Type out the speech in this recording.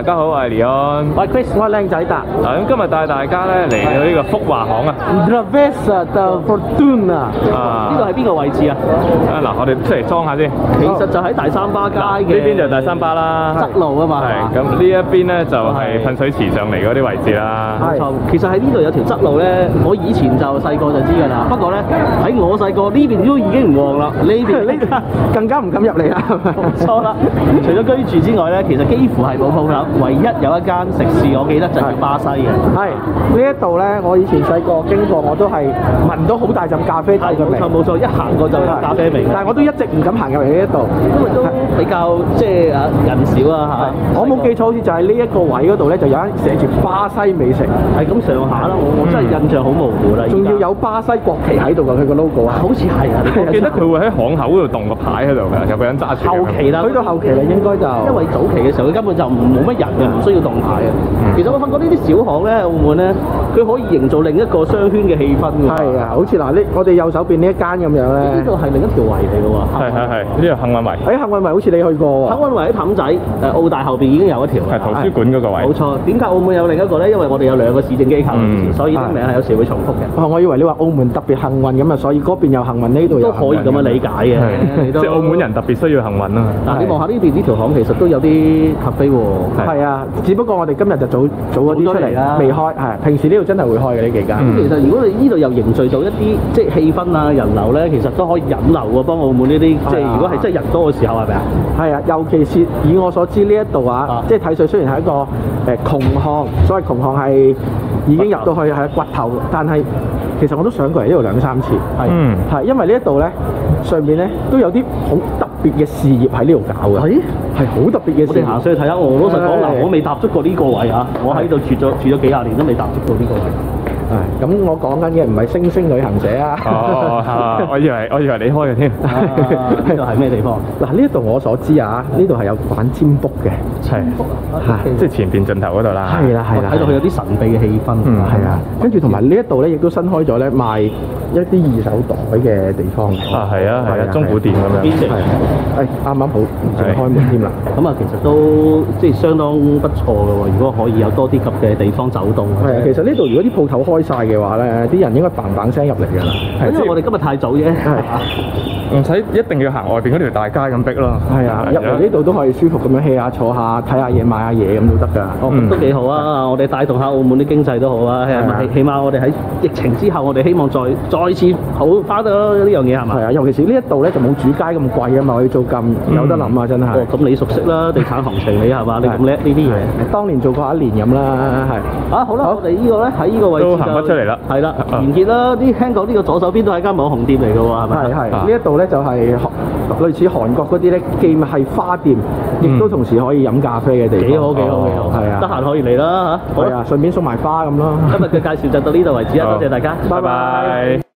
大家好，我係李安。 喂 Chris， 我係靚仔達。 咁今日帶大家咧嚟到呢個福華巷啊。 Travessa da Fortuna 呢個係邊個位置啊？ 嗱，我哋出嚟裝下先。 其實就喺大三巴街嘅。 呢邊就大三巴啦。 側路啊嘛。 係。咁呢一邊咧就係噴水池上嚟嗰啲位置啦。 冇錯。其實喺呢度有條側路咧，我以前就細個就知㗎啦。不過咧喺我細個呢邊都已經唔旺啦，呢邊更加唔敢入嚟啦。冇錯啦。除咗居住之外咧，其實幾乎係冇鋪頭，唯一有一間食肆，我記得就叫巴西嘅。 係呢一度咧，我以前細個經過，我都係聞到好大陣咖啡豆嘅味。 冇錯，一行過就有咖啡味。 但係我都一直唔敢行入嚟呢一度， 因為都比較即係人少啊嚇。 我冇記錯，好似就係呢一個位嗰度咧，就有間寫住巴西美食， 係咁上下啦。我真係印象好模糊啦。 仲要有巴西國旗喺度㗎，佢個 logo 啊， 好似係啊。 我記得佢會喺巷口嗰度棟個牌喺度㗎，有個人揸住。 後期啦， 去到後期啦，應該就因為早期嘅時候，佢根本就冇乜人嘅，唔需要動牌嘅。其實我發覺呢啲小巷咧，澳門咧，佢可以營造另一個商圈嘅氣氛㗎。 係啊，好似嗱呢，我哋右手邊呢一間咁樣咧。 呢度係另一條圍嚟㗎喎。 係，呢度幸運圍。 喺幸運圍好似你去過喎。 幸運圍喺氹仔澳大後邊已經有一條。 係圖書館嗰個位。 冇錯。點解澳門有另一個咧？因為我哋有兩個市政機構，所以啲名係有時會重複嘅。 我以為你話澳門特別幸運咁啊，所係嗰邊有幸運，呢度都可以咁樣理解嘅。 即係澳門人特別需要幸運啊！ 嗱，你望下呢邊呢條巷其實都有啲咖啡喎。 係啊，只不過我哋今日就早嗰啲出嚟啦，未開。係平時呢度真係會開嘅呢幾間。 其實如果你呢度又凝聚到一啲即係氣氛啊、人流咧，其實都可以引流喎，幫澳門呢啲即係如果係真係人多嘅時候係咪啊？ 係啊，尤其是以我所知呢一度啊，即係睇水雖然係一個窮巷，所謂窮巷係已經入到去係骨頭，但係其實我都上過嚟呢度2、3次。係因為呢一度咧上面咧都有啲好特別嘅事業喺呢度搞嘅。係好特別嘅事。我哋行上去睇下。我老實講嗱，我未踏足過呢個位啊，我喺度住咗幾廿年都未踏足過呢個位。咁我講緊嘅唔係星星旅行社啊！ 我以為你開嘅添。 呢度係咩地方？ 嗱，呢一度我所知啊，呢度係有玩占卜嘅， 即係前邊盡頭嗰度啦。 係啦， 睇到佢有啲神秘嘅氣氛。 係啊，跟住同埋呢一度咧，亦都新開咗咧賣一啲2手袋嘅地方。 係啊，中古店咁樣。 啱啱好正開門添啦。 咁啊，其實都即係相當不錯嘅喎。如果可以有多啲咁嘅地方走動。 係啊，其實呢度如果啲鋪頭開晒嘅話咧，啲人應該嘭聲入嚟㗎啦。 因為我哋今日太早啫， 唔使一定要行外邊嗰條大街咁逼咯。 係啊，入嚟呢度都可以舒服咁樣 hea 下、坐下、睇下嘢、買下嘢咁都得㗎。 咁都幾好啊！我哋帶動下澳門啲經濟都好啊。起碼我哋喺疫情之後，我哋希望再次好翻到呢樣嘢係嘛？ 係啊，尤其是呢一度咧就冇主街咁貴啊嘛，我要租金有得諗啊，真係。 咁你熟悉啦，地產行情你係嘛？你咁叻呢啲嘢。 當年做過1年咁啦，係。 好啦，我哋呢個咧喺呢個位置都行得出嚟啦。 係啦，完結啦。聽講呢個左手邊都係間網紅店嚟㗎喎，係咪？ 係。呢一度咧就係類似韓國嗰啲咧，既係花店，亦都同時可以飲咖啡嘅地方。 幾好。係啊，得閒可以嚟啦嚇。 係啊，順便送埋花咁咯。 今日嘅介紹就到呢度為止啊，多謝大家， 拜拜。